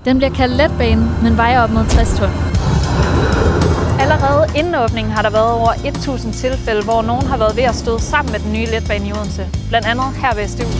Den bliver kaldt letbane, men vejer op mod 60 ton. Allerede inden åbningen har der været over 1000 tilfælde, hvor nogen har været ved at støde sammen med den nye letbane i Odense. Blandt andet her ved SDU.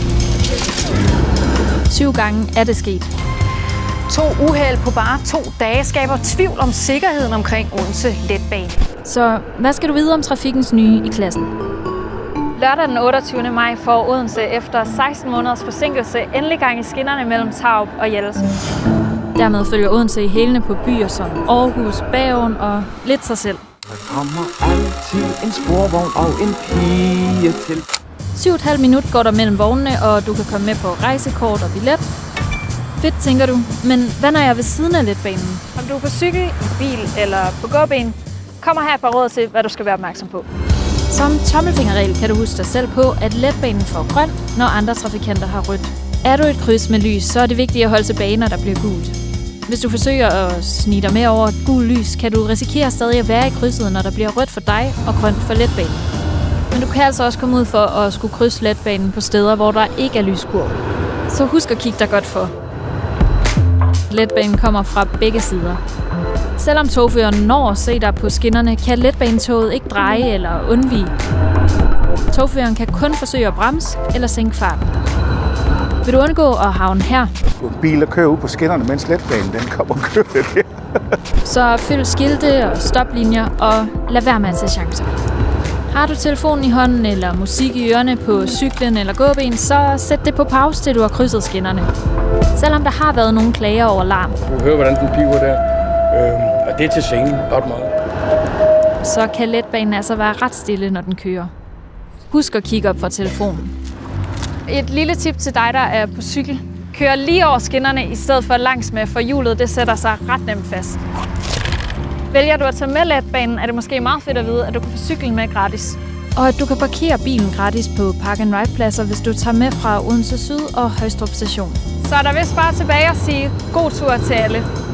7 gange er det sket. 2 uheld på bare 2 dage skaber tvivl om sikkerheden omkring Odense letbane. Så hvad skal du vide om trafikkens nye i klassen? Lørdag den 28. maj får Odense efter 16 måneders forsinkelse endelig gang i skinnerne mellem Tarup og Hjallese. Dermed følger Odense i hælene på byer som Aarhus, Bergen og lidt sig selv. Der kommer altid en sporvogn og en pige til. 7,5 minut går der mellem vognene, og du kan komme med på rejsekort og billet. Fedt, tænker du. Men hvad når jeg er ved siden af letbanen? Om du er på cykel, i bil eller på gåben, kommer her et par råd til, hvad du skal være opmærksom på. Som tommelfingerregel kan du huske dig selv på, at letbanen får grøn, når andre trafikanter har rødt. Er du et kryds med lys, så er det vigtigt at holde tilbage, når der bliver gult. Hvis du forsøger at snige dig med over et gult lys, kan du risikere stadig at være i krydset, når der bliver rødt for dig og grønt for letbanen. Men du kan altså også komme ud for at skulle krydse letbanen på steder, hvor der ikke er lyskurve. Så husk at kigge dig godt for. Letbanen kommer fra begge sider. Selvom togføreren når at se dig på skinnerne, kan letbanetoget ikke dreje eller undvige. Togføreren kan kun forsøge at bremse eller sænke farten. Vil du undgå at havne her? Biler kører ud på skinnerne, mens letbanen den kommer og kører der. Så følg skilte og stoplinjer og lad være med at tage chancer. Har du telefonen i hånden eller musik i ørerne på cyklen eller gåben, så sæt det på pause, til du har krydset skinnerne. Selvom der har været nogle klager over larm. Du hører, hvordan den piver der. Og det er til sengen ret meget. Så kan letbanen altså være ret stille, når den kører. Husk at kigge op fra telefonen. Et lille tip til dig, der er på cykel. Kør lige over skinnerne i stedet for langs med, for hjulet det sætter sig ret nemt fast. Vælger du at tage med letbanen, er det måske meget fedt at vide, at du kan få cyklen med gratis. Og at du kan parkere bilen gratis på park-and-ride-pladser, hvis du tager med fra Odense Syd og Højstrup Station. Så er der vist bare tilbage at sige god tur til alle.